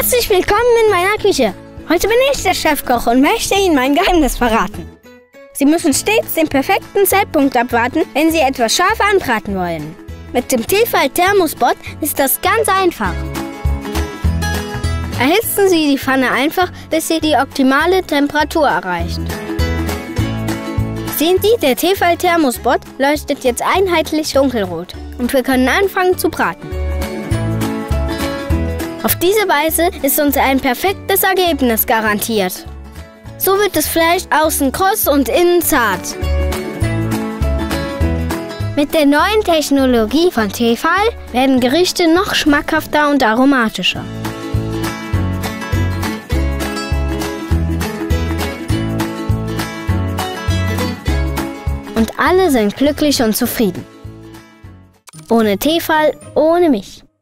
Herzlich willkommen in meiner Küche. Heute bin ich der Chefkoch und möchte Ihnen mein Geheimnis verraten. Sie müssen stets den perfekten Zeitpunkt abwarten, wenn Sie etwas scharf anbraten wollen. Mit dem Tefal Thermospot ist das ganz einfach. Erhitzen Sie die Pfanne einfach, bis sie die optimale Temperatur erreicht. Sehen Sie, der Tefal Thermospot leuchtet jetzt einheitlich dunkelrot und wir können anfangen zu braten. Auf diese Weise ist uns ein perfektes Ergebnis garantiert. So wird das Fleisch außen kross und innen zart. Mit der neuen Technologie von Tefal werden Gerichte noch schmackhafter und aromatischer. Und alle sind glücklich und zufrieden. Ohne Tefal, ohne mich.